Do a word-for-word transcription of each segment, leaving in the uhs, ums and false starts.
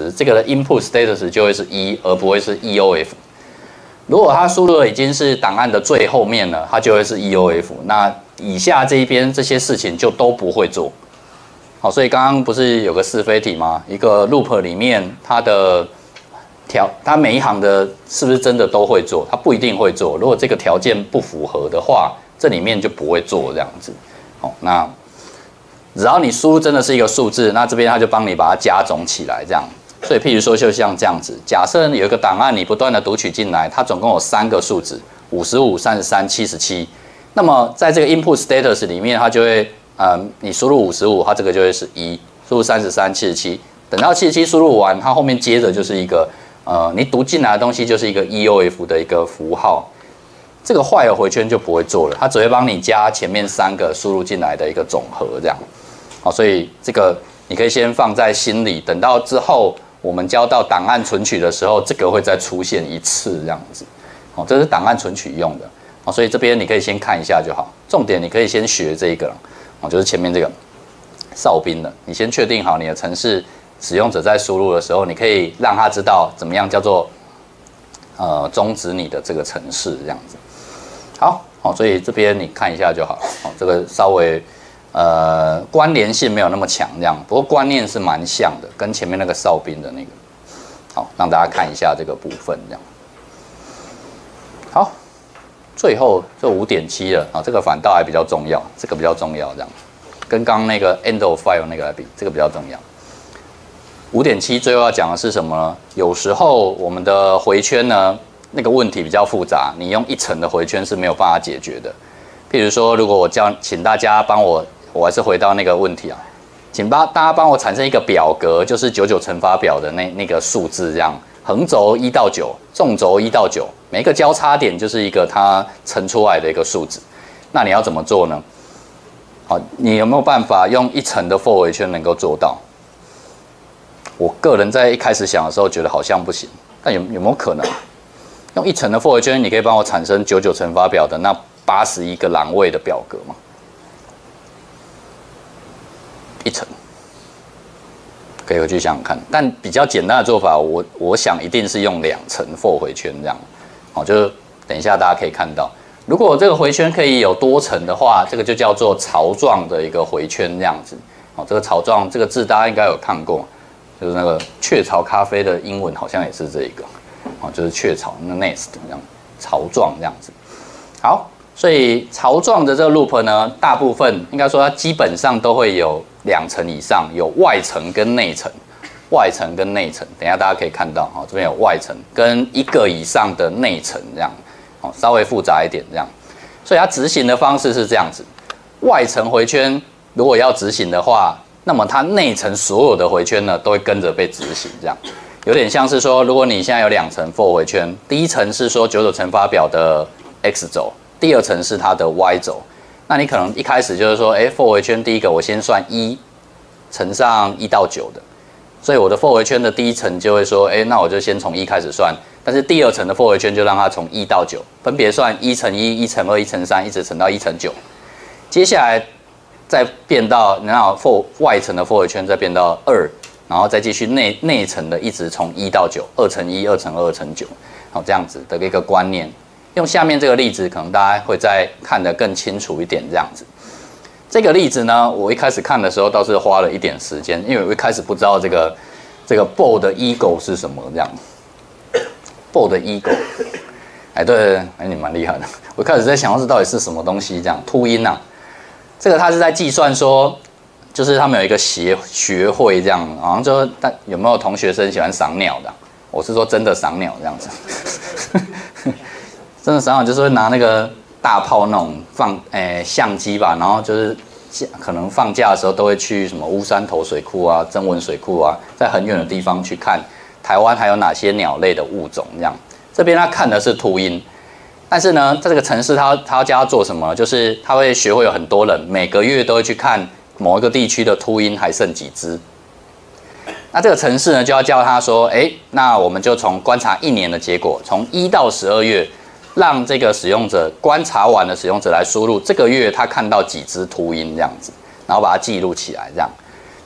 值，这个的 input status 就会是一，而不会是 E O F。如果它输入的已经是档案的最后面了，它就会是 E O F。那以下这一边这些事情就都不会做。好，所以刚刚不是有个是非题吗？一个 loop 里面它的条，它每一行的是不是真的都会做？它不一定会做。如果这个条件不符合的话，这里面就不会做这样子。好，那只要你输入真的是一个数字，那这边它就帮你把它加总起来这样。所以，譬如说，就像这样子，假设有一个档案，你不断的读取进来，它总共有三个数值：五十五、三十三、七十七。那么，在这个 input status 里面，它就会，呃，你输入五十五，它这个就会是一；输入三十三、七十七。等到七十七输入完，它后面接着就是一个，呃，你读进来的东西就是一个 E O F 的一个符号。这个while回圈就不会做了，它只会帮你加前面三个输入进来的一个总和，这样。好，所以这个你可以先放在心里，等到之后。我们交到档案存取的时候，这个会再出现一次这样子，哦，这是档案存取用的，哦，所以这边你可以先看一下就好。重点你可以先学这个，哦，就是前面这个哨兵的，你先确定好你的程式使用者在输入的时候，你可以让他知道怎么样叫做呃终止你的这个程式这样子。好，好，所以这边你看一下就好，哦，这个稍微。呃，关联性没有那么强，这样，不过观念是蛮像的，跟前面那个哨兵的那个，好，让大家看一下这个部分，这样。好，最后这五点七了啊，这个反倒还比较重要，这个比较重要，这样，跟刚刚那个 end of file 那个来比，这个比较重要。五点七最后要讲的是什么呢？有时候我们的回圈呢，那个问题比较复杂，你用一层的回圈是没有办法解决的。譬如说，如果我叫请大家帮我。我还是回到那个问题啊，请帮大家帮我产生一个表格，就是九九乘法表的那那个数字，这样横轴一到九，纵轴一到九，每一个交叉点就是一个它乘出来的一个数字。那你要怎么做呢？好，你有没有办法用一层的 for 回圈能够做到？我个人在一开始想的时候觉得好像不行，但有有没有可能用一层的 for 回圈，你可以帮我产生九九乘法表的那八十一个栏位的表格吗？一层，可以回去想想看。但比较简单的做法，我我想一定是用两层 for 回圈这样。好，就是等一下大家可以看到，如果这个回圈可以有多层的话，这个就叫做槽状的一个回圈这样子。好，这个槽状这个字大家应该有看过，就是那个雀巢咖啡的英文好像也是这一个。好，就是雀巢那 nest 这样槽状这样子。好。所以槽状的这个 loop 呢，大部分应该说它基本上都会有两层以上，有外层跟内层，外层跟内层。等一下大家可以看到，哈，这边有外层跟一个以上的内层这样，哦，稍微复杂一点这样。所以它执行的方式是这样子：外层回圈如果要执行的话，那么它内层所有的回圈呢都会跟着被执行，这样有点像是说，如果你现在有两层 for 回圈，第一层是说九九乘法表的 x 轴。第二层是它的 y 轴，那你可能一开始就是说，哎 ，for 回圈第一个我先算一乘上一到九的，所以我的 for 回圈的第一层就会说，哎，那我就先从一开始算，但是第二层的 for 回圈就让它从一到九，分别算一乘一、一乘二、一乘三，一直乘到一乘九，接下来再变到然后 for 外层的 for 回圈再变到二，然后再继续内内层的一直从一到九，二乘一、二乘二、二乘九，好这样子的一个观念。用下面这个例子，可能大家会再看得更清楚一点。这样子，这个例子呢，我一开始看的时候倒是花了一点时间，因为我一开始不知道这个这个 bold ego 是什么这样。bold ego， 哎，对，哎，你蛮厉害的。我一开始在想，这到底是什么东西？这样秃鹰啊，这个他是在计算说，就是他们有一个协学会这样，好像就但有没有同学生喜欢赏鸟的？我是说真的赏鸟这样子。真的赏鸟就是会拿那个大炮那种放诶、欸、相机吧，然后就是可能放假的时候都会去什么乌山头水库啊、曾文水库啊，在很远的地方去看台湾还有哪些鸟类的物种这样。这边他看的是秃鹰，但是呢，在这个城市他他要教他做什么？就是他会学会有很多人每个月都会去看某一个地区的秃鹰还剩几只。那这个城市呢，就要教他说，哎、欸，那我们就从观察一年的结果，从一到十二月。让这个使用者观察完的使用者来输入这个月他看到几只秃鹰这样子，然后把它记录起来这样。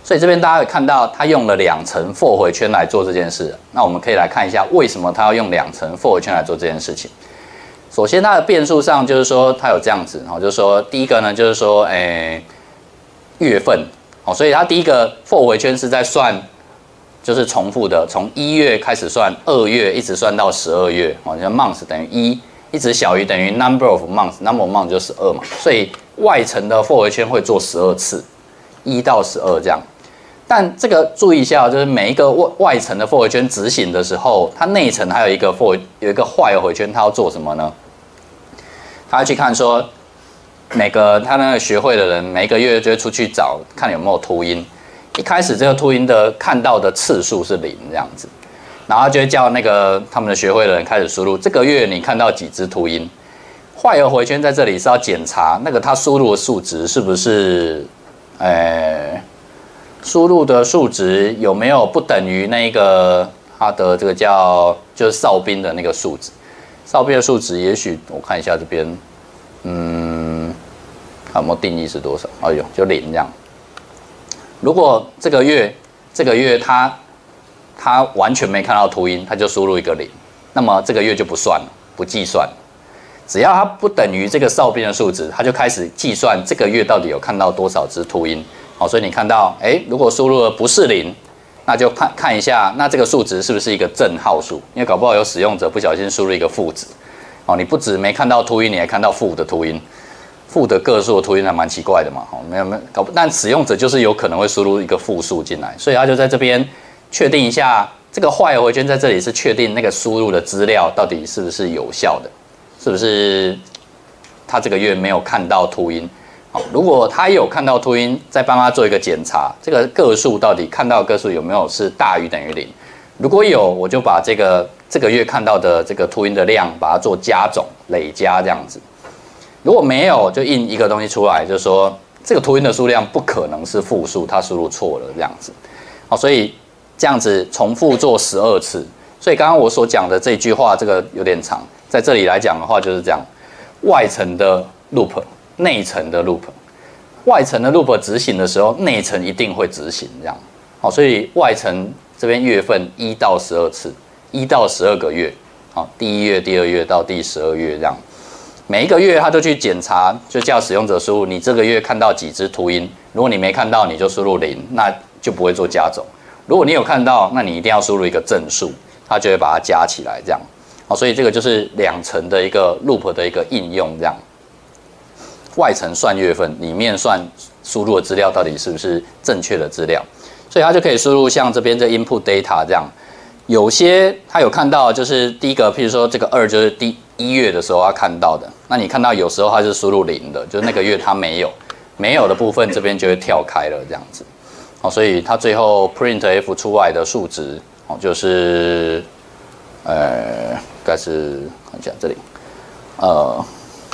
所以这边大家会看到，它用了两层 for 回圈来做这件事。那我们可以来看一下，为什么它要用两层 for 回圈来做这件事情。首先，它的变数上就是说，它有这样子，然后就是说，第一个呢，就是说，诶，月份，哦，所以它第一个 for 回圈是在算，就是重复的，从一月开始算，二月一直算到十二月，哦，像 month 等于一，一直小于等于 number of months，number of months 就十二嘛，所以外层的 for 回圈会做十二次，一到十二这样。但这个注意一下，就是每一个外外层的 for 回圈执行的时候，它内层还有一个 for 有一个while回圈，它要做什么呢？他要去看说，每个他那个学会的人，每一个月就会出去找看有没有秃鹰。一开始这个秃鹰的看到的次数是零这样子，然后就会叫那个他们的学会的人开始输入这个月你看到几只秃鹰。while回圈在这里是要检查那个他输入的数值是不是，呃。输入的数值有没有不等于那个它的这个叫就是哨兵的那个数值？哨兵的数值也许我看一下这边，嗯，看有没有定义是多少？哎呦，就零这样。如果这个月这个月它它完全没看到秃鹰，它就输入一个零，那么这个月就不算了，不计算。只要它不等于这个哨兵的数值，它就开始计算这个月到底有看到多少只秃鹰。好，所以你看到，哎，如果输入的不是零，那就看看一下，那这个数值是不是一个正号数？因为搞不好有使用者不小心输入一个负值，哦，你不止没看到秃鹰，你还看到负的秃鹰，负的个数的秃鹰还蛮奇怪的嘛，哦，没有没有搞不，但使用者就是有可能会输入一个负数进来，所以他就在这边确定一下，这个while回圈在这里是确定那个输入的资料到底是不是有效的，是不是他这个月没有看到秃鹰。好，如果他有看到秃鹰，再帮他做一个检查，这个个数到底看到的个数有没有是大于等于零？如果有，我就把这个这个月看到的这个秃鹰的量，把它做加总累加这样子。如果没有，就印一个东西出来，就是说这个秃鹰的数量不可能是负数，它输入错了这样子。好，所以这样子重复做十二次。所以刚刚我所讲的这句话，这个有点长，在这里来讲的话就是这样，外层的 loop。内层的 loop， 外层的 loop 执行的时候，内层一定会执行这样。好，所以外层这边月份一到十二次，一到十二个月。好，第一月、第二月到第十二月这样，每一个月他就去检查，就叫使用者输入你这个月看到几只秃鹰。如果你没看到，你就输入零，那就不会做加总。如果你有看到，那你一定要输入一个正数，它就会把它加起来这样。好，所以这个就是两层的一个 loop 的一个应用这样。外层算月份，里面算输入的资料到底是不是正确的资料，所以它就可以输入像这边这 input data 这样。有些他有看到，就是第一个，譬如说这个二就是第一月的时候他看到的，那你看到有时候它是输入零的，就是那个月它没有，没有的部分这边就会跳开了这样子。好，所以它最后 printf 出来的数值，哦，就是呃，应该是看一下这里，呃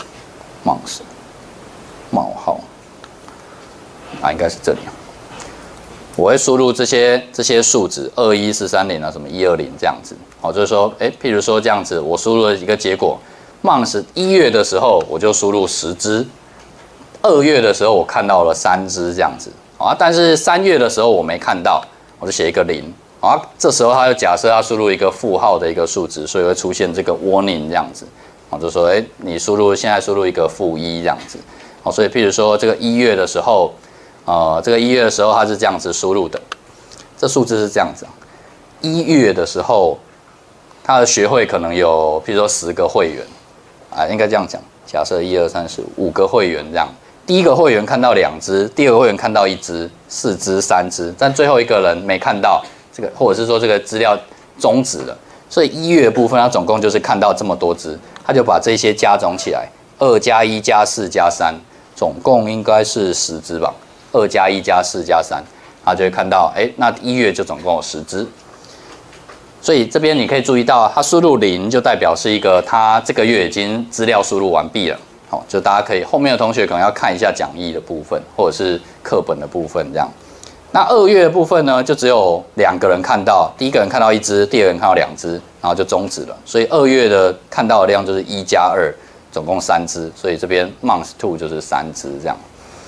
，months。冒号啊，应该是这里。我会输入这些这些数值，二一四三零啊，什么一二零这样子。好，就是说，哎，譬如说这样子，我输入了一个结果 ，month 一月的时候我就输入十只，二月的时候我看到了三只这样子啊，但是三月的时候我没看到，我就写一个零啊。这时候他就假设要输入一个负号的一个数值，所以会出现这个 warning 这样子。啊，就说，哎，你输入现在输入一个负一这样子。好，所以譬如说这个一月的时候，呃，这个一月的时候它是这样子输入的，这数字是这样子。一月的时候，它的学会可能有譬如说十个会员，啊，应该这样讲。假设一二三四五个会员这样，第一个会员看到两只，第二个会员看到一只，四只、三只，但最后一个人没看到这个，或者是说这个资料终止了，所以一月的部分它总共就是看到这么多只，他就把这些加总起来，二加一加四加三。总共应该是十只吧，二加一加四加三，他就会看到，哎，那一月就总共有十只。所以这边你可以注意到，它输入零就代表是一个它这个月已经资料输入完毕了。好，就大家可以后面的同学可能要看一下讲义的部分，或者是课本的部分这样。那二月的部分呢，就只有两个人看到，第一个人看到一只，第二个人看到两只，然后就终止了。所以二月的看到的量就是一加二。总共三只，所以这边 month two 就是三只这样。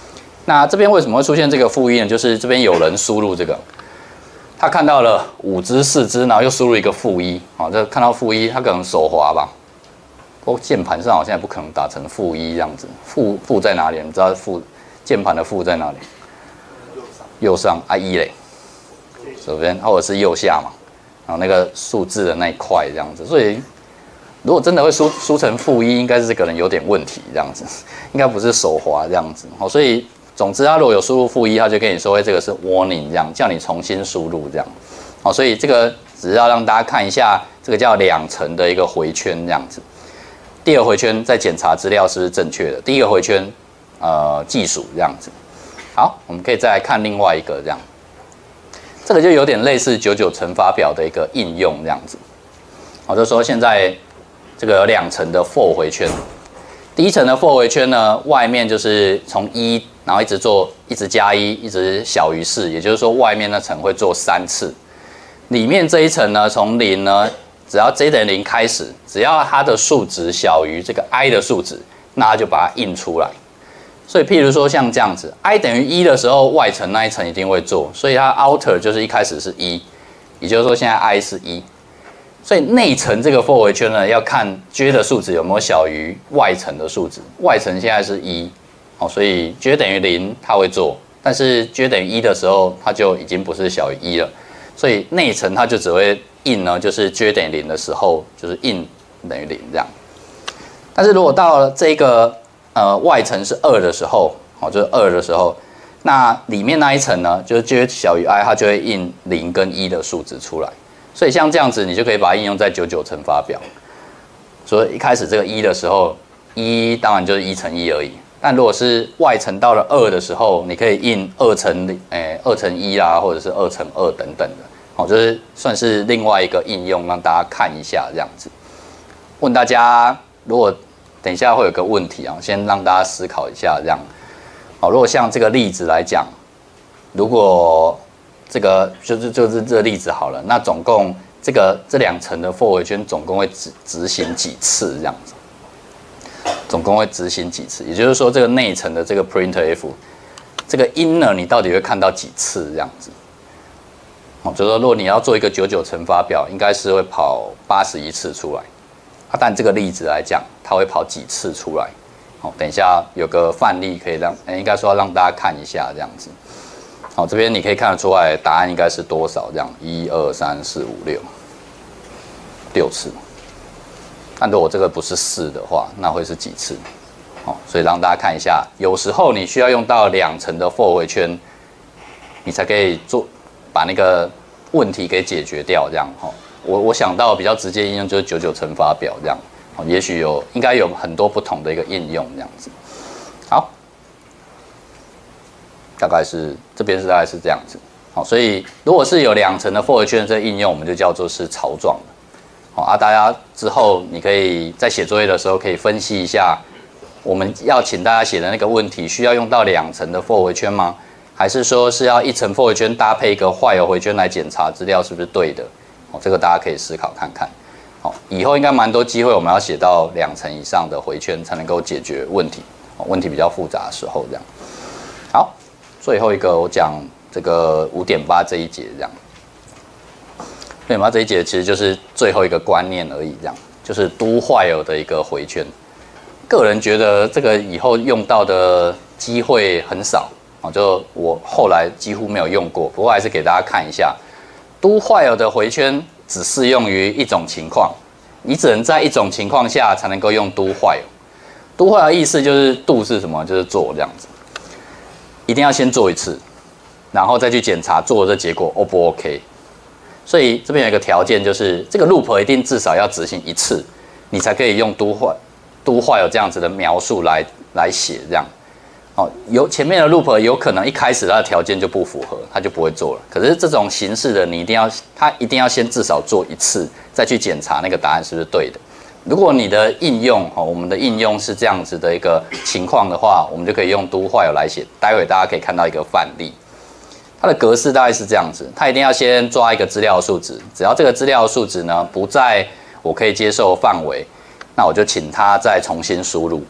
那这边为什么会出现这个负一呢？就是这边有人输入这个，他看到了五只、四只，然后又输入一个负一，啊，这看到负一，他可能手滑吧。不过键盘上好像也不可能打成负一这样子，负负在哪里？你知道负键盘的负在哪里？右上啊一嘞，左边或者是右下嘛，然后那个数字的那一块这样子，所以如果真的会输输成负一，应该是这个人有点问题这样子，应该不是手滑这样子。好，所以总之他如果有输入负一，他就跟你说，哎，这个是 warning 这样，叫你重新输入这样。好，所以这个只是要让大家看一下，这个叫两层的一个回圈这样子。第二回圈再检查资料是不是正确的，第一个回圈呃计数这样子。好，我们可以再来看另外一个这样，这个就有点类似九九乘法表的一个应用这样子。好，就是说现在这个有两层的 for 回圈，第一层的 for 回圈呢，外面就是从一，然后一直做，一直加一，一直小于四，也就是说外面那层会做三次，里面这一层呢，从零呢，只要 j 等于零开始，只要它的数值小于这个 i 的数值，那它就把它印出来。所以，譬如说像这样子 ，i 等于一的时候，外层那一层一定会做，所以它 outer 就是一开始是一，也就是说现在 i 是一，所以内层这个 for 回圈呢，要看 j 的数值有没有小于外层的数值，外层现在是一，哦，所以 j 等于零它会做，但是 j 等于一的时候，它就已经不是小于一了，所以内层它就只会印呢，就是 j 等于零的时候，就是印等于零这样，但是如果到了这个呃，外层是二的时候，哦，就是二的时候，那里面那一层呢，就是 j 小于 i， 它就会印零跟一的数值出来。所以像这样子，你就可以把它应用在九九乘法表。所以一开始这个一的时候，一当然就是一乘一而已。但如果是外层到了二的时候，你可以印二乘诶二乘一啦，或者是二乘二等等的，哦，就是算是另外一个应用，让大家看一下这样子。问大家，如果等一下会有个问题啊，先让大家思考一下，这样，好，如果像这个例子来讲，如果这个就是就是这个例子好了，那总共这个这两层的 for 回圈总共会执执行几次这样子？总共会执行几次？也就是说，这个内层的这个 printf， 这个 inner 你到底会看到几次这样子？哦，就是说，如果你要做一个九九乘法表，应该是会跑八十一次出来。啊，但这个例子来讲，它会跑几次出来？好，等一下有个范例可以让，应该说要让大家看一下这样子。好，这边你可以看得出来，答案应该是多少？这样，一二三四五六，六次。但如果这个不是四的话，那会是几次？好，所以让大家看一下，有时候你需要用到两层的 for 回圈，你才可以做把那个问题给解决掉，这样哈。我我想到比较直接应用就是九九乘法表这样，哦，也许有应该有很多不同的一个应用这样子。好，大概是这边是大概是这样子。好，所以如果是有两层的 for 回圈的这个应用，我们就叫做是槽状的。好啊，大家之后你可以在写作业的时候可以分析一下，我们要请大家写的那个问题需要用到两层的 for 回圈吗？还是说是要一层 for 回圈搭配一个while回圈来检查资料是不是对的？哦，这个大家可以思考看看。好，以后应该蛮多机会，我们要写到两层以上的回圈才能够解决问题。哦，问题比较复杂的时候，这样。好，最后一个我讲这个五点八这一节这样。五点八这一节其实就是最后一个观念而已，这样就是 do while 的一个回圈。个人觉得这个以后用到的机会很少，哦，就我后来几乎没有用过，不过还是给大家看一下。do while 的回圈只适用于一种情况，你只能在一种情况下才能够用 do while。do while 的意思就是 do 是什么？就是做这样子，一定要先做一次，然后再去检查做的这结果 O 不 OK。所以这边有一个条件，就是这个 loop 一定至少要执行一次，你才可以用 do while do while 这样子的描述来来写这样。哦，有前面的 loop 有可能一开始它的条件就不符合，它就不会做了。可是这种形式的，你一定要它一定要先至少做一次，再去检查那个答案是不是对的。如果你的应用，哦，我们的应用是这样子的一个情况的话，我们就可以用 do while 来写。待会大家可以看到一个范例，它的格式大概是这样子，它一定要先抓一个资料数值，只要这个资料数值呢不在我可以接受范围，那我就请它再重新输入。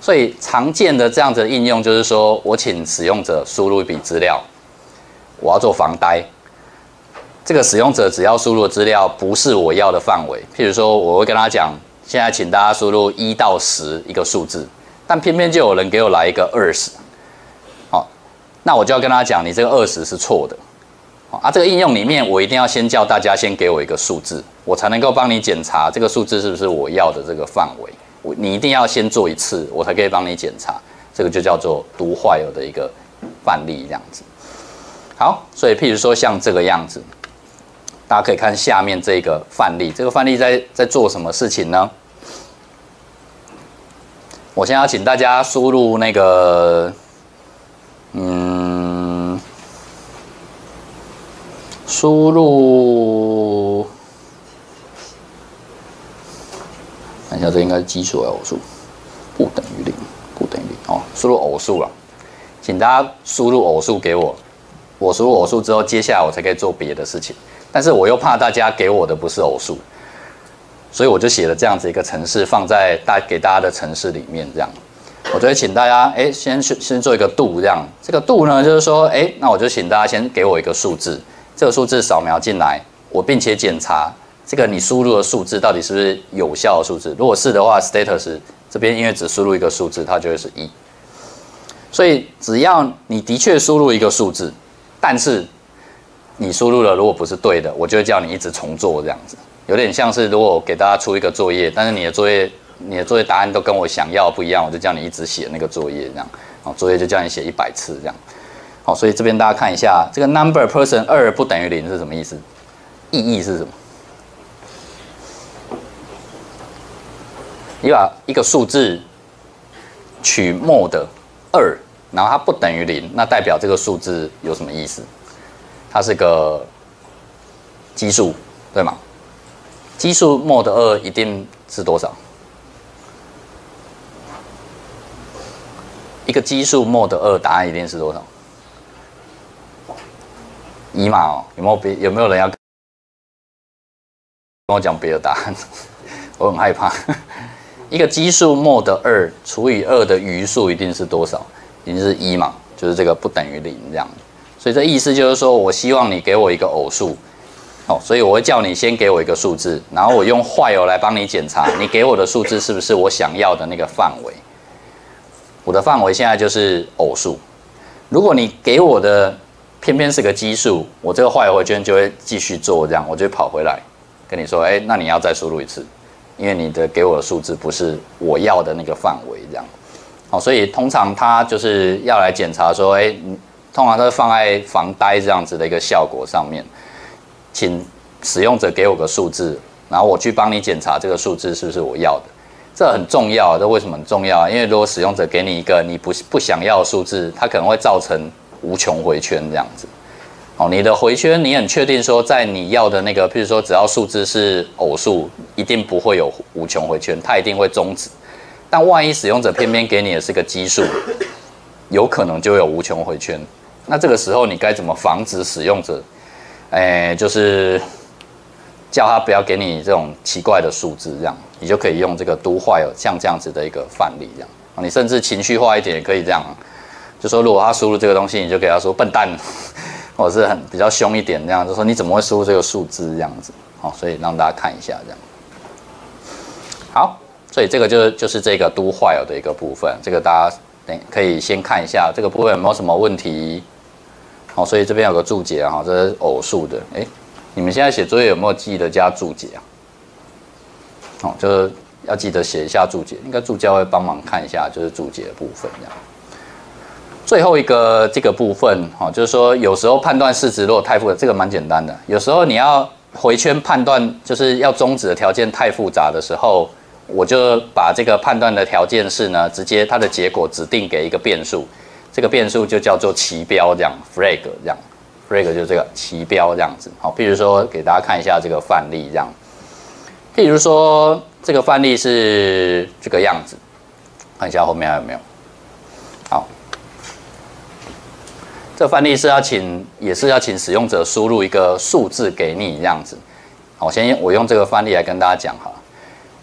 所以常见的这样子的应用就是说，我请使用者输入一笔资料，我要做防呆。这个使用者只要输入的资料不是我要的范围，譬如说，我会跟他讲，现在请大家输入一到十一个数字，但偏偏就有人给我来一个二十，好，那我就要跟他讲，你这个二十是错的。啊，这个应用里面，我一定要先叫大家先给我一个数字，我才能够帮你检查这个数字是不是我要的这个范围。我你一定要先做一次，我才可以帮你检查。这个就叫做读坏了的一个范例，这样子。好，所以譬如说像这个样子，大家可以看下面这个范例。这个范例在在做什么事情呢？我现在要请大家输入那个，嗯，输入。看一下，这应该是奇数还是偶数？不等于零，不等于零哦。输入偶数了，请大家输入偶数给我。我输入偶数之后，接下来我才可以做别的事情。但是我又怕大家给我的不是偶数，所以我就写了这样子一个程式，放在大给大家的程式里面。这样，我就会请大家，哎，先先做一个度，这样。这个度呢，就是说，哎，那我就请大家先给我一个数字，这个数字扫描进来，我并且检查。这个你输入的数字到底是不是有效的数字？如果是的话 ，status 这边因为只输入一个数字，它就会是一。所以只要你的确输入一个数字，但是你输入了如果不是对的，我就会叫你一直重做这样子。有点像是如果我给大家出一个作业，但是你的作业你的作业答案都跟我想要的不一样，我就叫你一直写那个作业这样。哦，作业就叫你写一百次这样。好，所以这边大家看一下，这个 number person 二不等于零是什么意思？意义是什么？你把一个数字取 mod 二，然后它不等于零，那代表这个数字有什么意思？它是个奇数，对吗？奇数 mod 二一定是多少？一个奇数 mod 二，答案一定是多少？一嘛哦，有没有别有没有人要跟我讲别的答案？我很害怕。一个奇数 mod 二除以二的余数一定是多少？一定是一嘛，就是这个不等于零这样。所以这意思就是说，我希望你给我一个偶数，哦，所以我会叫你先给我一个数字，然后我用while来帮你检查，你给我的数字是不是我想要的那个范围。我的范围现在就是偶数，如果你给我的偏偏是个奇数，我这个while回圈就会继续做，这样我就会跑回来跟你说，哎，那你要再输入一次。因为你的给我的数字不是我要的那个范围，这样，好，所以通常它就是要来检查说，哎，通常都是放在防呆这样子的一个效果上面，请使用者给我个数字，然后我去帮你检查这个数字是不是我要的，这很重要。这为什么很重要？因为如果使用者给你一个你不不想要的数字，它可能会造成无穷回圈这样子。哦，你的回圈你很确定说，在你要的那个，譬如说只要数字是偶数，一定不会有无穷回圈，它一定会终止。但万一使用者偏偏给你的是个奇数，有可能就会有无穷回圈。那这个时候你该怎么防止使用者，哎，就是叫他不要给你这种奇怪的数字，这样你就可以用这个do while像这样子的一个范例，这样。你甚至情绪化一点也可以这样，就说如果他输入这个东西，你就给他说笨蛋。或者是很比较凶一点，这样就说你怎么会输入这个数字这样子，好，所以让大家看一下这样。好，所以这个就就是这个do while的一个部分，这个大家等可以先看一下这个部分有没有什么问题。好，所以这边有个注解哈，这是偶数的，哎，你们现在写作业有没有记得加注解啊？好，就是要记得写一下注解，应该助教会帮忙看一下，就是注解的部分这样。最后一个这个部分，哦，就是说有时候判断式值如果太复杂，这个蛮简单的。有时候你要回圈判断，就是要终止的条件太复杂的时候，我就把这个判断的条件式呢，直接它的结果指定给一个变数，这个变数就叫做旗标，这样 flag 这样 flag 就是这个旗标这样子。好，譬如说给大家看一下这个范例这样，譬如说这个范例是这个样子，看一下后面还有没有。好。这范例是要请，也是要请使用者输入一个数字给你这样子。好，先我用这个范例来跟大家讲哈。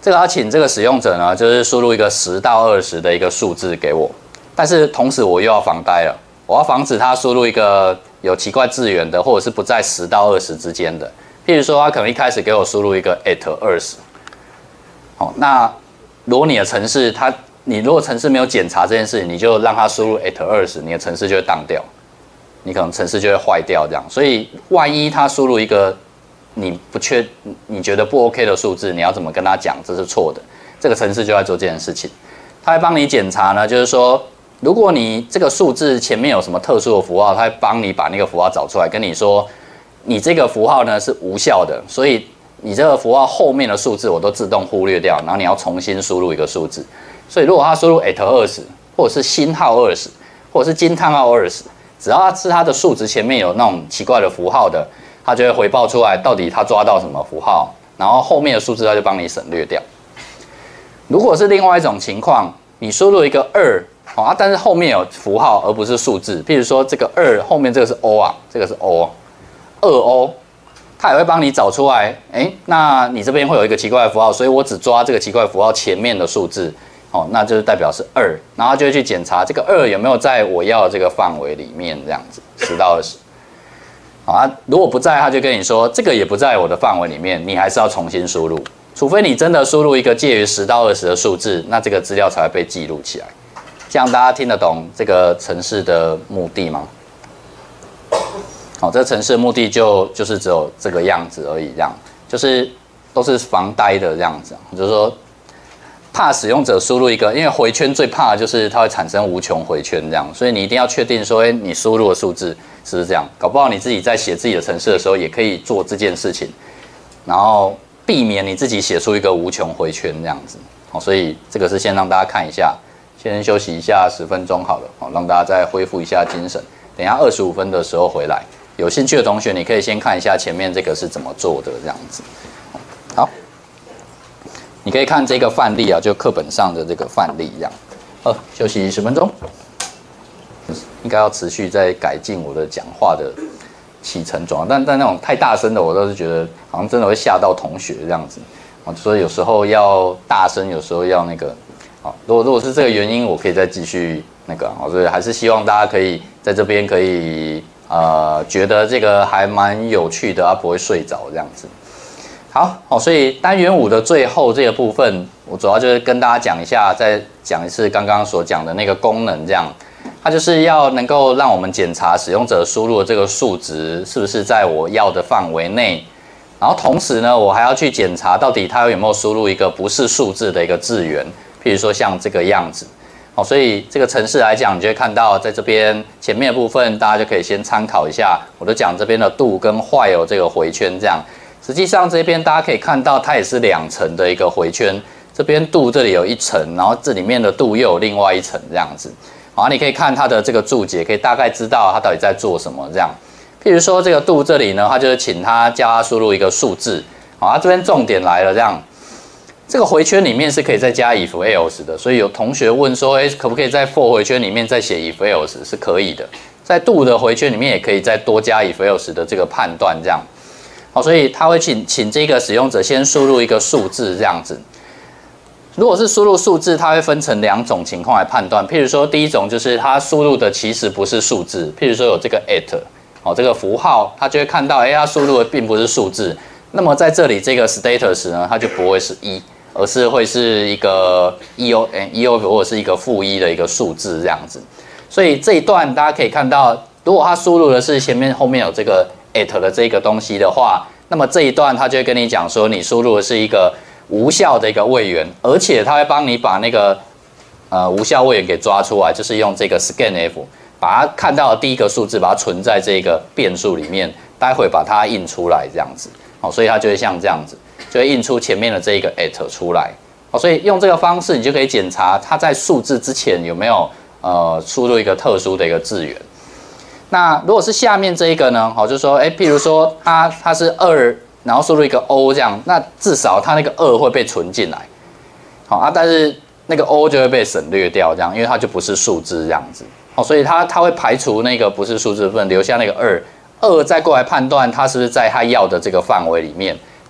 这个要请这个使用者呢，就是输入一个十到二十的一个数字给我，但是同时我又要防呆了，我要防止他输入一个有奇怪字元的，或者是不在十到二十之间的。譬如说，他可能一开始给我输入一个 at 二十，好，那如果你的程式它，你如果程式没有检查这件事，你就让它输入 at 二十，你的程式就会当掉，你可能程式就会坏掉这样。所以万一他输入一个你不确你觉得不 OK 的数字，你要怎么跟他讲这是错的？这个程式就在做这件事情，他会帮你检查呢，就是说，如果你这个数字前面有什么特殊的符号，他会帮你把那个符号找出来，跟你说，你这个符号呢是无效的，所以你这个符号后面的数字我都自动忽略掉，然后你要重新输入一个数字。所以如果他输入 at 二十，或者是星号二十，或者是惊叹号二十，只要它是它的数值前面有那种奇怪的符号的，它就会回报出来到底它抓到什么符号，然后后面的数字它就帮你省略掉。如果是另外一种情况，你输入一个二啊，但是后面有符号而不是数字，譬如说这个二后面这个是 O 啊，这个是 O， 二 O， 它也会帮你找出来，哎，那你这边会有一个奇怪的符号，所以我只抓这个奇怪的符号前面的数字，哦，那就是代表是二，然后就会去检查这个二有没有在我要的这个范围里面，这样子十到二十。啊，如果不在，他就跟你说这个也不在我的范围里面，你还是要重新输入，除非你真的输入一个介于十到二十的数字，那这个资料才会被记录起来。这样大家听得懂这个程式的目的吗？好，这个程式的目的就就是只有这个样子而已，这样就是都是防呆的这样子，就是说怕使用者输入一个，因为回圈最怕的就是它会产生无穷回圈这样，所以你一定要确定说，哎，你输入的数字是不是这样？搞不好你自己在写自己的程式的时候，也可以做这件事情，然后避免你自己写出一个无穷回圈这样子。好，所以这个是先让大家看一下，先休息一下十分钟好了，好，让大家再恢复一下精神。等一下二十五分的时候回来，有兴趣的同学你可以先看一下前面这个是怎么做的这样子。好，你可以看这个范例啊，就课本上的这个范例一样。呃，休息十分钟。应该要持续在改进我的讲话的起承转，但但那种太大声的，我都是觉得好像真的会吓到同学这样子啊，所以有时候要大声，有时候要那个啊。如果如果是这个原因，我可以再继续那个啊，所以还是希望大家可以在这边可以呃觉得这个还蛮有趣的啊，不会睡着这样子。好，好，所以单元五的最后这个部分，我主要就是跟大家讲一下，再讲一次刚刚所讲的那个功能这样。它就是要能够让我们检查使用者输入的这个数值是不是在我要的范围内，然后同时呢，我还要去检查到底它有没有输入一个不是数字的一个字元，譬如说像这个样子。哦，所以这个程式来讲，你就会看到在这边前面的部分，大家就可以先参考一下。我都讲这边的 do 跟 while 这个回圈这样，实际上这边大家可以看到它也是两层的一个回圈，这边 do 这里有一层，然后这里面的 do 又有另外一层这样子。好，你可以看它的这个注解，可以大概知道它到底在做什么。这样，譬如说这个 do 这里呢，它就是请它叫它输入一个数字。好，它这边重点来了，这样，这个回圈里面是可以再加 if else 的。所以有同学问说，哎，可不可以在 for 回圈里面再写 if else？ 是可以的，在 do 的回圈里面也可以再多加 if else 的这个判断。这样，好，所以它会请请这个使用者先输入一个数字，这样子。如果是输入数字，它会分成两种情况来判断。譬如说，第一种就是它输入的其实不是数字，譬如说有这个 at， 哦，这个符号，它就会看到，哎，它输入的并不是数字。那么在这里这个 status 呢，它就不会是一，而是会是一个 eo， 哎 eo 或者是一个负一的一个数字这样子。所以这一段大家可以看到，如果它输入的是前面后面有这个 at 的这个东西的话，那么这一段它就会跟你讲说，你输入的是一个无效的一个位元，而且它会帮你把那个呃无效位元给抓出来，就是用这个 scanf 把它看到的第一个数字，把它存在这个变数里面，待会把它印出来这样子。好，所以它就会像这样子，就会印出前面的这一个 at 出来。好，所以用这个方式，你就可以检查它在数字之前有没有呃输入一个特殊的一个字元。那如果是下面这一个呢？好，就是说，哎，譬如说它它是二。然后输入一个 O 这样，那至少它那个二会被存进来，好啊，但是那个 O 就会被省略掉，这样，因为它就不是数字这样子，好，所以它它会排除那个不是数字的部分，留下那个二，二再过来判断它是不是在它要的这个范围里面，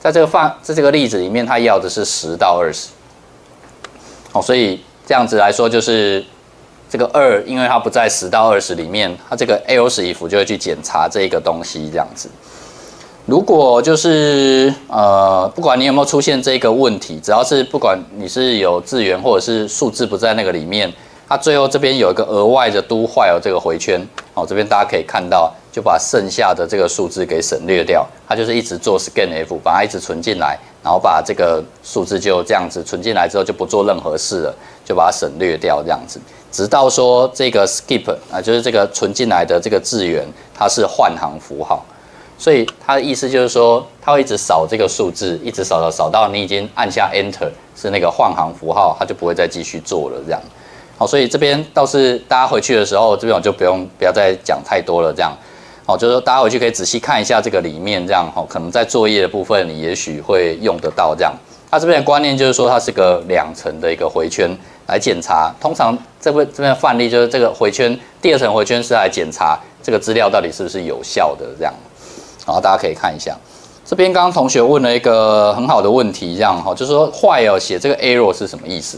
在这个范在这个例子里面，它要的是十到二十。哦，所以这样子来说，就是这个二，因为它不在十到二十里面，它这个 else if 就会去检查这个东西这样子。如果就是呃，不管你有没有出现这个问题，只要是不管你是有字元或者是数字不在那个里面，它最后这边有一个额外的 do while 这个回圈，哦，这边大家可以看到，就把剩下的这个数字给省略掉，它就是一直做 scanf， 把它一直存进来，然后把这个数字就这样子存进来之后就不做任何事了，就把它省略掉这样子，直到说这个 skip 啊，就是这个存进来的这个字元，它是换行符号。所以它的意思就是说，它会一直扫这个数字，一直扫扫扫到你已经按下 Enter 是那个换行符号，它就不会再继续做了这样。好，所以这边倒是大家回去的时候，这边我就不用不要再讲太多了这样。好，就是说大家回去可以仔细看一下这个里面这样，好，可能在作业的部分你也许会用得到这样。它这边的观念就是说，它是个两层的一个回圈来检查。通常这边这边的范例就是这个回圈第二层回圈是来检查这个资料到底是不是有效的这样。然后大家可以看一下，这边刚刚同学问了一个很好的问题，这样哈，就是说 while 写这个 error 是什么意思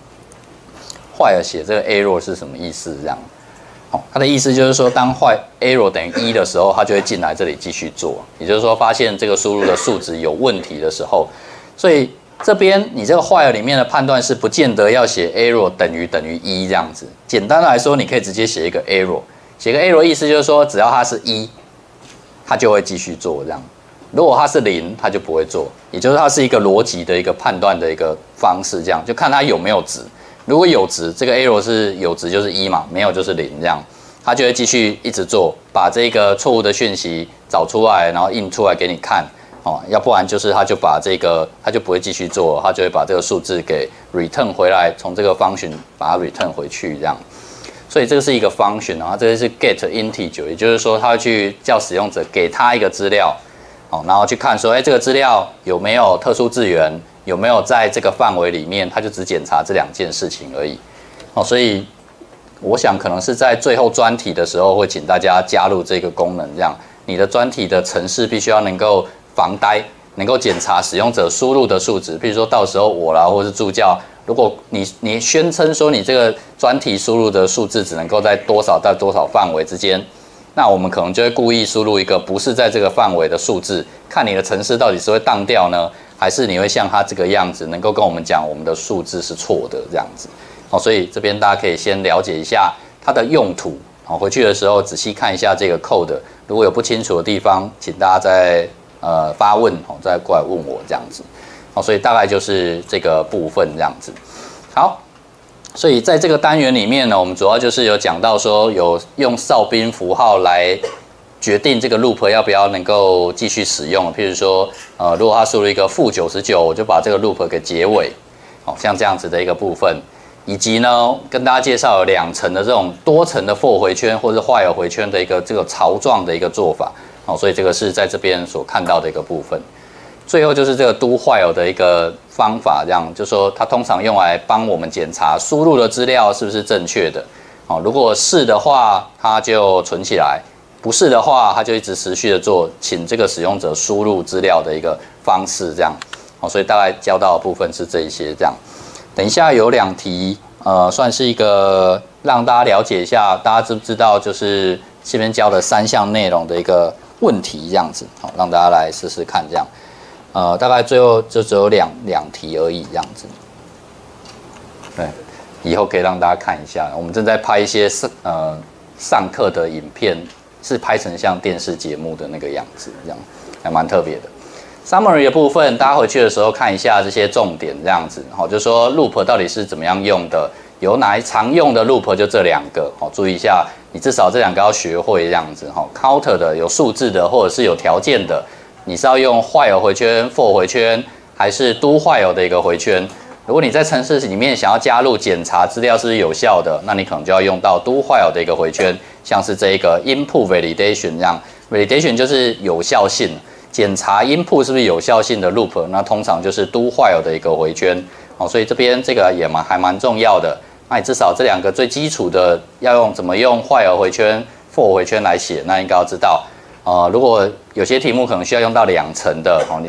？while 写这个 error 是什么意思？这样，好，它的意思就是说，当 while error 等于一的时候，它就会进来这里继续做，也就是说，发现这个输入的数值有问题的时候，所以这边你这个 while 里面的判断是不见得要写 error 等于等于一这样子。简单来说，你可以直接写一个 error， 写个 error 意思就是说，只要它是一。它就会继续做这样，如果它是零，它就不会做，也就是它是一个逻辑的一个判断的一个方式，这样就看它有没有值。如果有值，这个 error 是有值就是一嘛，没有就是零，这样它就会继续一直做，把这个错误的讯息找出来，然后印出来给你看哦。要不然就是它就把这个它就不会继续做，它就会把这个数字给 return 回来，从这个 function 把它 return 回去这样。所以这个是一个 function， 然后这个是 get integer， 也就是说，它会去叫使用者给他一个资料，哦，然后去看说，哎，这个资料有没有特殊字元，有没有在这个范围里面，它就只检查这两件事情而已，哦，所以我想可能是在最后专题的时候会请大家加入这个功能，这样你的专题的程式必须要能够防呆，能够检查使用者输入的数值，比如说到时候我啦，或是助教。如果你你宣称说你这个专题输入的数字只能够在多少到多少范围之间，那我们可能就会故意输入一个不是在这个范围的数字，看你的程式到底是会当掉呢，还是你会像它这个样子，能够跟我们讲我们的数字是错的这样子。哦，所以这边大家可以先了解一下它的用途，好，回去的时候仔细看一下这个 code， 如果有不清楚的地方，请大家再呃发问，哦，再过来问我这样子。哦，所以大概就是这个部分这样子。好，所以在这个单元里面呢，我们主要就是有讲到说，有用哨兵符号来决定这个 loop 要不要能够继续使用。譬如说，呃，如果它输入一个负九十九，我就把这个 loop 给结尾。哦，像这样子的一个部分，以及呢，跟大家介绍有两层的这种多层的 for 回圈或者 while 回圈的一个这个槽状的一个做法。哦，所以这个是在这边所看到的一个部分。最后就是这个 do while 的一个方法，这样就说它通常用来帮我们检查输入的资料是不是正确的。哦，如果是的话，它就存起来；不是的话，它就一直持续的做，请这个使用者输入资料的一个方式，这样。哦，所以大概教到的部分是这一些，这样。等一下有两题，呃，算是一个让大家了解一下，大家知不知道就是这边教的三项内容的一个问题，这样子。好，让大家来试试看，这样。呃，大概最后就只有两两题而已，这样子。对，以后可以让大家看一下。我们正在拍一些上呃上课的影片，是拍成像电视节目的那个样子，这样还蛮特别的。Summary 的部分，大家回去的时候看一下这些重点，这样子。好，就说 loop 到底是怎么样用的，有哪一常用的 loop 就这两个。好，注意一下，你至少这两个要学会，这样子。好 ，counter 的有数字的，或者是有条件的。你是要用 while 回圈、for 回圈，还是 do while 的一个回圈？如果你在程式里面想要加入检查资料是不是有效的，那你可能就要用到 do while 的一个回圈，像是这一个 input validation 这样 ，validation 就是有效性，检查 input 是不是有效性的 loop， 那通常就是 do while 的一个回圈。哦，所以这边这个也蛮还蛮重要的。那你至少这两个最基础的要用怎么用 while 回圈、for 回圈来写，那应该要知道。呃，如果有些题目可能需要用到两层的，哦，你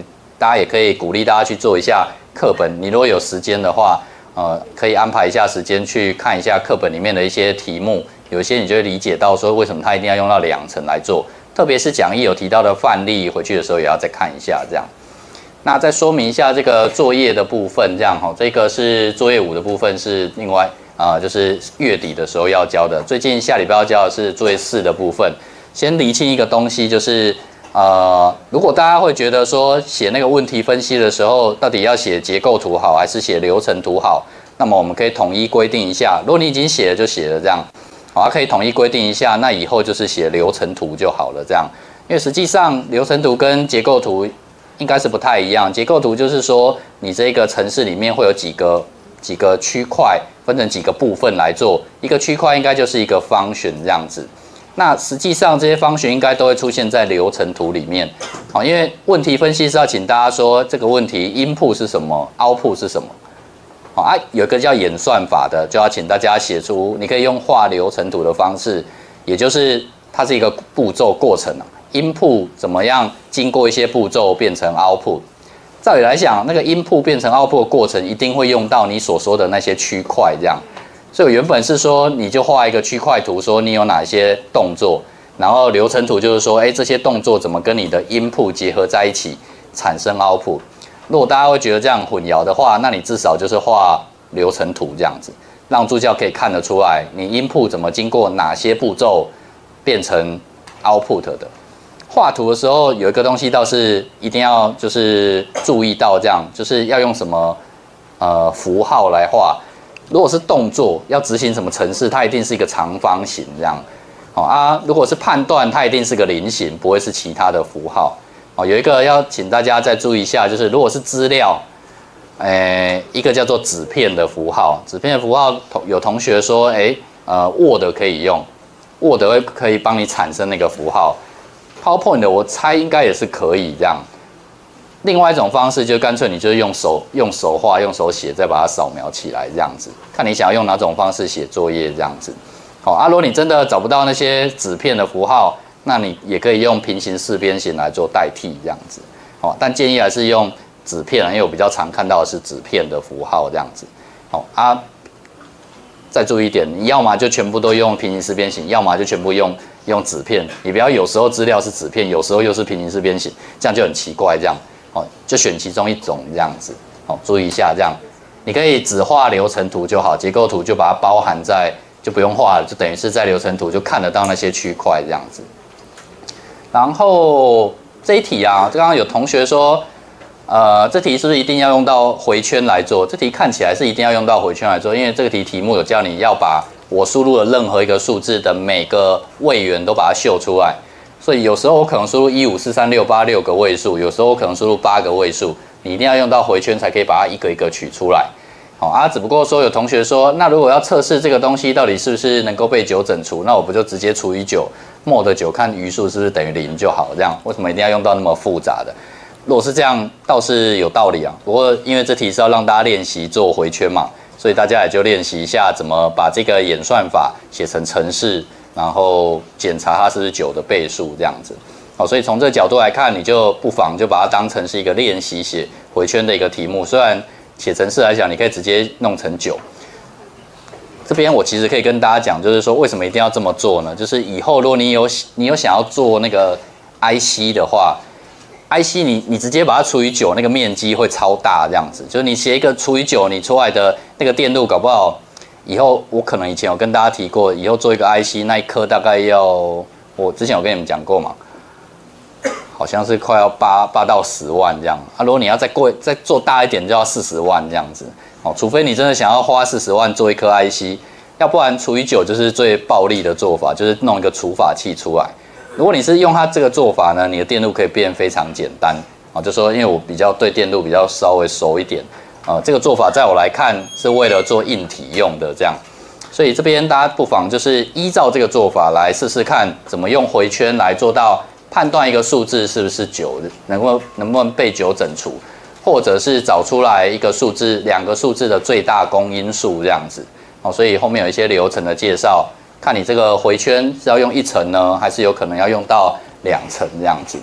大家也可以鼓励大家去做一下课本。你如果有时间的话，呃，可以安排一下时间去看一下课本里面的一些题目，有一些你就会理解到说为什么它一定要用到两层来做。特别是讲义有提到的范例，回去的时候也要再看一下这样。那再说明一下这个作业的部分，这样哈，这个是作业五的部分是另外啊、呃，就是月底的时候要交的。最近下礼拜要交的是作业四的部分。先厘清一个东西，就是呃，如果大家会觉得说写那个问题分析的时候，到底要写结构图好还是写流程图好，那么我们可以统一规定一下。如果你已经写了就写了这样，好，可以统一规定一下，那以后就是写流程图就好了这样。因为实际上流程图跟结构图应该是不太一样。结构图就是说，你这个程式里面会有几个几个区块，分成几个部分来做。一个区块应该就是一个function这样子。那实际上这些function应该都会出现在流程图里面。好，因为问题分析是要请大家说这个问题 input 是什么 ，output 是什么。好啊，有一个叫演算法的，就要请大家写出，你可以用画流程图的方式，也就是它是一个步骤过程啊。input 怎么样经过一些步骤变成 output？ 照理来讲，那个 input 变成 output 的过程一定会用到你所说的那些区块，这样。所以我原本是说，你就画一个区块图，说你有哪些动作，然后流程图就是说，哎，这些动作怎么跟你的 input 结合在一起，产生 output。如果大家会觉得这样混淆的话，那你至少就是画流程图这样子，让助教可以看得出来，你 input 怎么经过哪些步骤变成 output 的。画图的时候有一个东西倒是一定要就是注意到，这样就是要用什么呃符号来画。如果是动作要执行什么程式，它一定是一个长方形这样。哦啊，如果是判断，它一定是个菱形，不会是其他的符号。哦，有一个要请大家再注意一下，就是如果是资料，诶，一个叫做纸片的符号，纸片的符号有同学说，诶，呃 ，Word 可以用 ，Word 会可以帮你产生那个符号。PowerPoint 的我猜应该也是可以这样。另外一种方式就干脆你就是用手用手画用手写，再把它扫描起来这样子。看你想要用哪种方式写作业这样子。好，啊，如果你真的找不到那些纸片的符号，那你也可以用平行四边形来做代替这样子。好，但建议还是用纸片，因为我比较常看到的是纸片的符号这样子。好啊，再注意一点，你要么就全部都用平行四边形，要么就全部用用纸片。你不要有时候资料是纸片，有时候又是平行四边形，这样就很奇怪这样。哦，就选其中一种这样子，哦，注意一下这样，你可以只画流程图就好，结构图就把它包含在，就不用画了，就等于是在流程图就看得到那些区块这样子。然后这一题啊，刚刚有同学说，呃，这题是不是一定要用到回圈来做？这题看起来是一定要用到回圈来做，因为这个题题目有叫你要把我输入的任何一个数字的每个位元都把它秀出来。所以有时候我可能输入一五四三六八六个位数，有时候我可能输入八个位数，你一定要用到回圈才可以把它一个一个取出来。好啊，只不过说有同学说，那如果要测试这个东西到底是不是能够被九整除，那我不就直接除以九 ，mod 的九看余数是不是等于零就好？这样为什么一定要用到那么复杂的？如果是这样，倒是有道理啊。不过因为这题是要让大家练习做回圈嘛，所以大家也就练习一下怎么把这个演算法写成程式。然后检查它是不是九的倍数这样子，好，所以从这个角度来看，你就不妨就把它当成是一个练习写回圈的一个题目。虽然写程式来讲，你可以直接弄成九。这边我其实可以跟大家讲，就是说为什么一定要这么做呢？就是以后如果你有你有想要做那个 I C 的话 ，I C 你你直接把它除以九，那个面积会超大这样子。就是你写一个除以九，你出来的那个电路搞不好。以后我可能以前有跟大家提过，以后做一个 I C 那一颗大概要，我之前有跟你们讲过嘛，好像是快要八八到十万这样啊。如果你要再过再做大一点，就要四十万这样子哦。除非你真的想要花四十万做一颗 I C， 要不然除以九就是最暴力的做法，就是弄一个除法器出来。如果你是用它这个做法呢，你的电路可以变非常简单啊。就说因为我比较对电路比较稍微熟一点。呃，这个做法在我来看是为了做硬体用的，这样，所以这边大家不妨就是依照这个做法来试试看，怎么用回圈来做到判断一个数字是不是九，能够能不能被九整除，或者是找出来一个数字，两个数字的最大公因数这样子。哦，所以后面有一些流程的介绍，看你这个回圈是要用一层呢，还是有可能要用到两层这样子。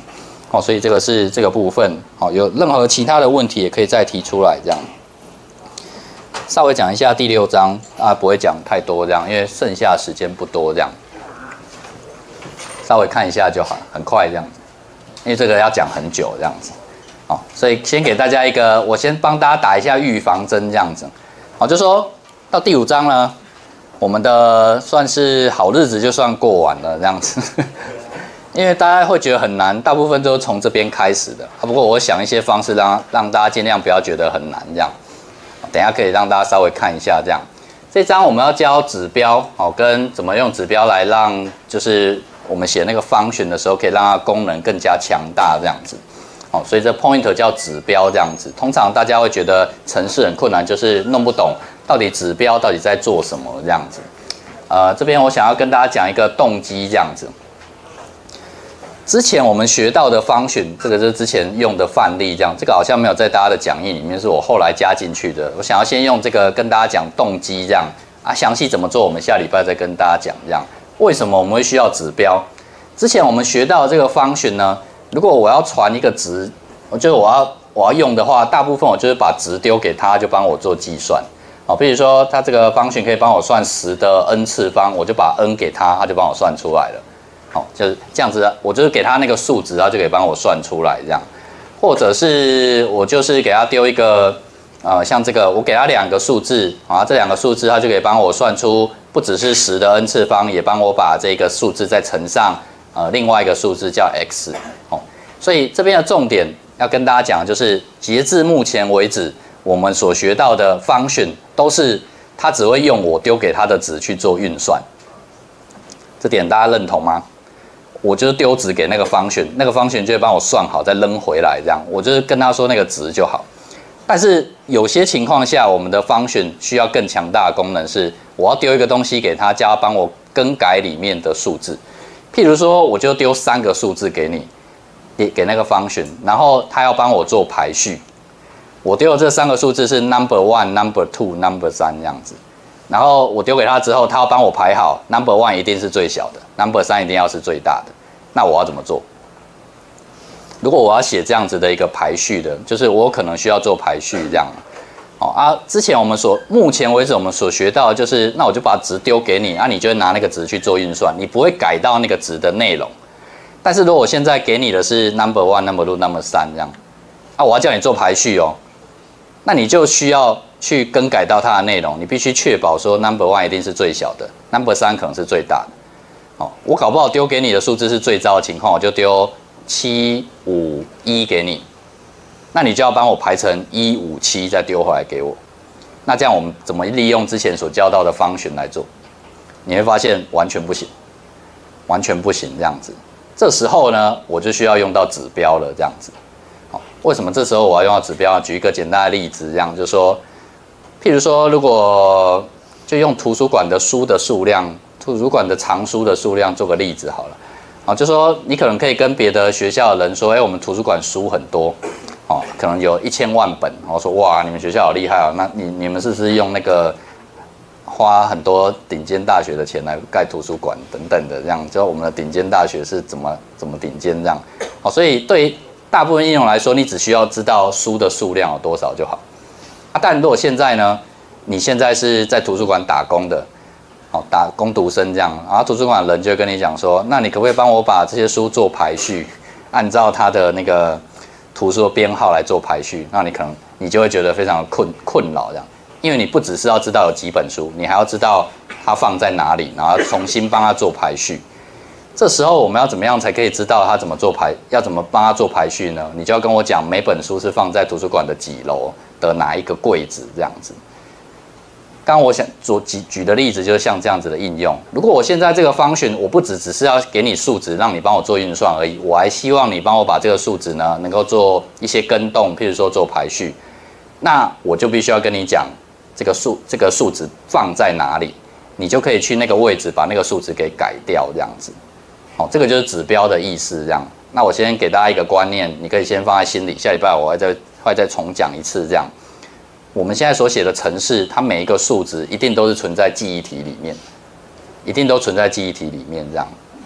哦，所以这个是这个部分。哦，有任何其他的问题也可以再提出来，这样。稍微讲一下第六章啊，不会讲太多这样，因为剩下时间不多这样。稍微看一下就好，很快这样子，因为这个要讲很久这样子。哦，所以先给大家一个，我先帮大家打一下预防针这样子。哦，就说到第五章呢，我们的算是好日子就算过完了这样子。因为大家会觉得很难，大部分都是从这边开始的。啊，不过我想一些方式让让大家尽量不要觉得很难这样。等一下可以让大家稍微看一下这样。这章我们要教指标，哦，跟怎么用指标来让就是我们写那个function的时候，可以让它功能更加强大这样子。哦，所以这 pointer 叫指标这样子。通常大家会觉得程式很困难，就是弄不懂到底指标到底在做什么这样子。呃，这边我想要跟大家讲一个动机这样子。之前我们学到的function，这个是之前用的范例，这样，这个好像没有在大家的讲义里面，是我后来加进去的。我想要先用这个跟大家讲动机，这样啊，详细怎么做，我们下礼拜再跟大家讲。这样，为什么我们会需要指标？之前我们学到的这个function呢，如果我要传一个值，我就是我要我要用的话，大部分我就是把值丢给他，就帮我做计算。好，比如说他这个function可以帮我算十的 n 次方，我就把 n 给他，他就帮我算出来了。好，就是这样子的，我就是给他那个数值，他就可以帮我算出来这样，或者是我就是给他丢一个，呃，像这个，我给他两个数字，啊，这两个数字他就可以帮我算出不只是十的 n 次方，也帮我把这个数字再乘上呃另外一个数字叫 x， 哦，所以这边的重点要跟大家讲，就是截至目前为止，我们所学到的 function 都是它只会用我丢给它的值去做运算，这点大家认同吗？我就是丢值给那个function，那个function就会帮我算好，再扔回来，这样我就是跟他说那个值就好。但是有些情况下，我们的 function 需要更强大的功能是，我要丢一个东西给他，叫他帮我更改里面的数字。譬如说，我就丢三个数字给你，给给那个 function， 然后他要帮我做排序。我丢的这三个数字是 number one、number two、number 三这样子。然后我丢给他之后，他要帮我排好 ，number one 一定是最小的 ，number 三一定要是最大的。那我要怎么做？如果我要写这样子的一个排序的，就是我可能需要做排序这样。哦啊，之前我们所目前为止我们所学到的就是，那我就把值丢给你，啊，你就会拿那个值去做运算，你不会改到那个值的内容。但是如果我现在给你的是 number one、number two、number 三这样，啊，我要叫你做排序哦，那你就需要去更改到它的内容，你必须确保说 number one 一定是最小的 ，number 三可能是最大的。哦，我搞不好丢给你的数字是最糟的情况，我就丢七五一给你，那你就要帮我排成一五七再丢回来给我。那这样我们怎么利用之前所教到的function来做？你会发现完全不行，完全不行这样子。这时候呢，我就需要用到指标了这样子。好，为什么这时候我要用到指标？举一个简单的例子，这样就是说。譬如说，如果就用图书馆的书的数量，图书馆的藏书的数量做个例子好了。好，就说你可能可以跟别的学校的人说，哎，我们图书馆书很多，哦，可能有一千万本。然后说，哇，你们学校好厉害哦，那你你们是不是用那个花很多顶尖大学的钱来盖图书馆等等的，这样，就我们的顶尖大学是怎么怎么顶尖这样。好，所以对于大部分应用来说，你只需要知道书的数量有多少就好。啊，但如果现在呢，你现在是在图书馆打工的，哦，打工读生这样，然后图书馆的人就会跟你讲说，那你可不可以帮我把这些书做排序，按照它的那个图书的编号来做排序？那你可能你就会觉得非常困困扰这样，因为你不只是要知道有几本书，你还要知道它放在哪里，然后重新帮它做排序。这时候我们要怎么样才可以知道它怎么做排，要怎么帮它做排序呢？你就要跟我讲每本书是放在图书馆的几楼的哪一个柜子这样子。刚刚我想做举举的例子就是像这样子的应用。如果我现在这个function我不只只是要给你数值，让你帮我做运算而已，我还希望你帮我把这个数值呢能够做一些更动，譬如说做排序，那我就必须要跟你讲这个数这个数值放在哪里，你就可以去那个位置把那个数值给改掉这样子。哦，这个就是指标的意思，这样。那我先给大家一个观念，你可以先放在心里，下礼拜我会再会再重讲一次，这样。我们现在所写的程式，它每一个数值一定都是存在记忆体里面，一定都存在记忆体里面，这样。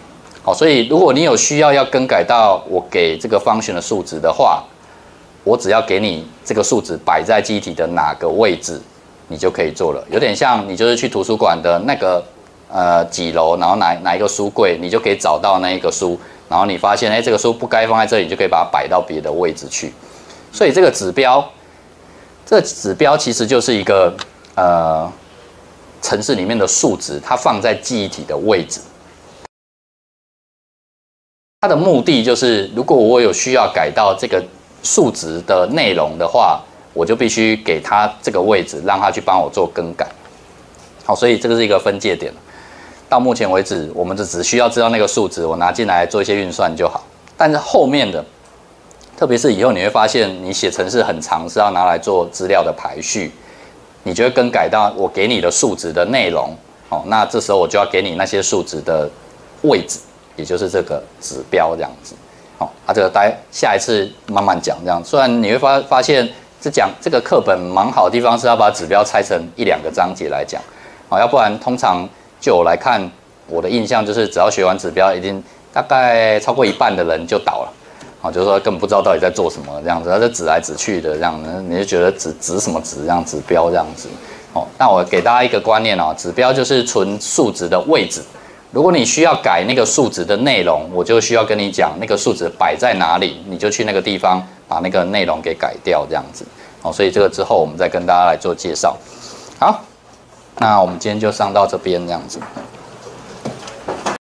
好，所以如果你有需要要更改到我给这个function的数值的话，我只要给你这个数值摆在记忆体的哪个位置，你就可以做了。有点像你就是去图书馆的那个呃几楼，然后哪哪一个书柜，你就可以找到那一个书，然后你发现哎这个书不该放在这里，你就可以把它摆到别的位置去。所以这个指标，这个指标其实就是一个呃程式里面的数值，它放在记忆体的位置。它的目的就是，如果我有需要改到这个数值的内容的话，我就必须给它这个位置，让它去帮我做更改。好，所以这个是一个分界点。到目前为止，我们就只需要知道那个数值，我拿进来做一些运算就好。但是后面的，特别是以后你会发现，你写程式很长，是要拿来做资料的排序，你就会更改到我给你的数值的内容。哦，那这时候我就要给你那些数值的位置。也就是这个指标这样子，好、哦，啊，这个大家下一次慢慢讲这样。虽然你会发发现，这讲这个课本蛮好的地方是要把指标拆成一两个章节来讲，好、哦，要不然通常就我来看，我的印象就是只要学完指标，一定大概超过一半的人就倒了，好、哦，就是说根本不知道到底在做什么这样子，它就指来指去的这样子，你就觉得指指什么指这样指标这样子，哦，那我给大家一个观念哦，指标就是纯数值的位置。如果你需要改那个数值的内容，我就需要跟你讲那个数值摆在哪里，你就去那个地方把那个内容给改掉，这样子。好，所以这个之后我们再跟大家来做介绍。好，那我们今天就上到这边这样子。